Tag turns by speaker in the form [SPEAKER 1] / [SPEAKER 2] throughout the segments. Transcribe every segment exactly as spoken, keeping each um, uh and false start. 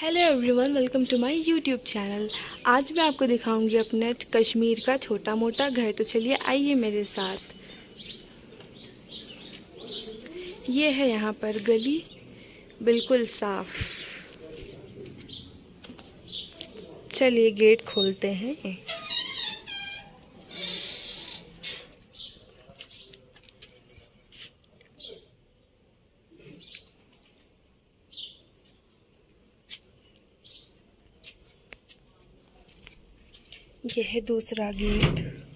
[SPEAKER 1] Hello everyone, welcome to my YouTube channel. आज मैं आपको दिखाऊंगी अपने कश्मीर का छोटा मोटा घर। तो चलिए आइए मेरे साथ। ये है यहाँ पर गली, बिल्कुल साफ। चलिए गेट खोलते हैं। यह है दूसरा गेट।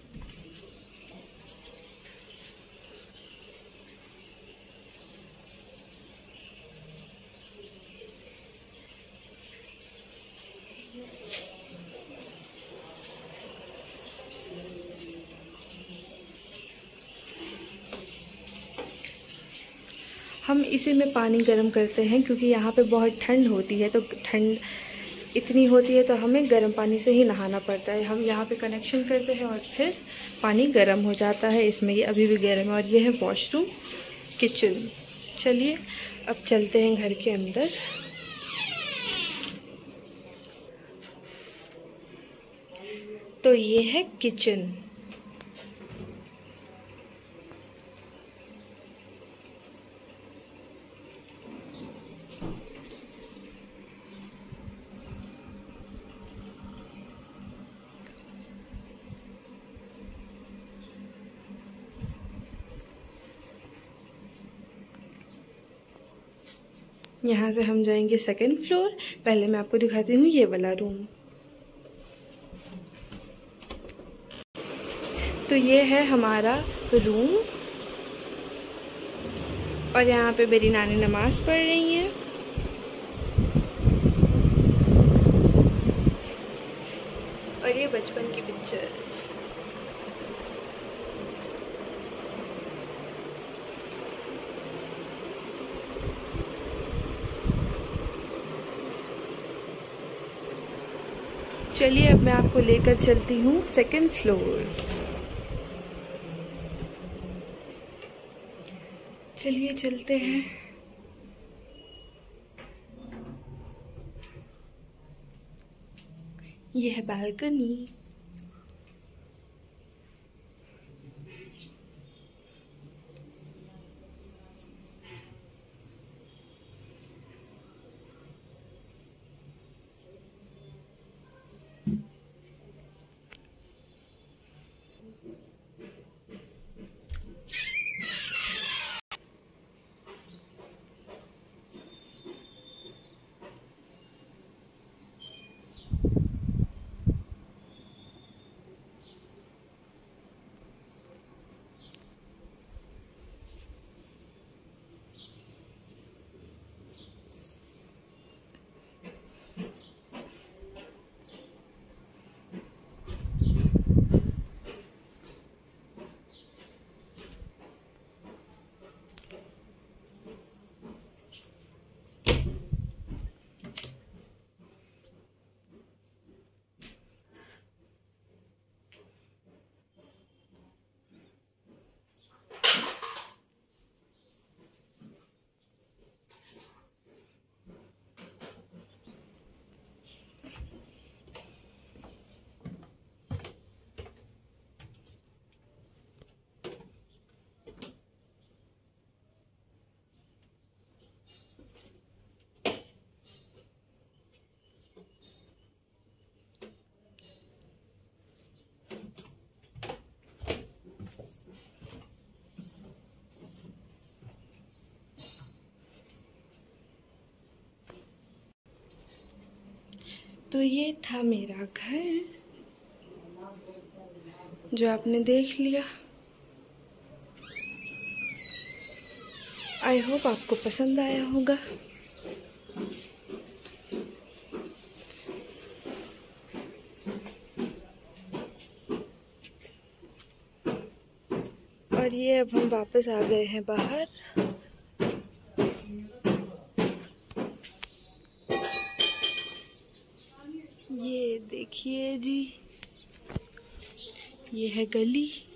[SPEAKER 1] हम इसी में पानी गर्म करते हैं क्योंकि यहाँ पे बहुत ठंड होती है। तो ठंड इतनी होती है तो हमें गर्म पानी से ही नहाना पड़ता है। हम यहाँ पे कनेक्शन करते हैं और फिर पानी गर्म हो जाता है इसमें। ये अभी भी गर्म है। और ये है वॉशरूम, किचन। चलिए अब चलते हैं घर के अंदर। तो ये है किचन। यहाँ से हम जाएंगे सेकंड फ्लोर। पहले मैं आपको दिखाती हूँ ये वाला रूम। तो ये है हमारा रूम और यहाँ पे मेरी नानी नमाज पढ़ रही हैं। और ये बचपन की पिक्चर। चलिए अब मैं आपको लेकर चलती हूँ सेकंड फ्लोर। चलिए चलते हैं। यह है बालकनी। तो ये था मेरा घर जो आपने देख लिया। आई होप आपको पसंद आया होगा। और ये अब हम वापस आ गए हैं बाहर। ये देखिए जी, ये है गली।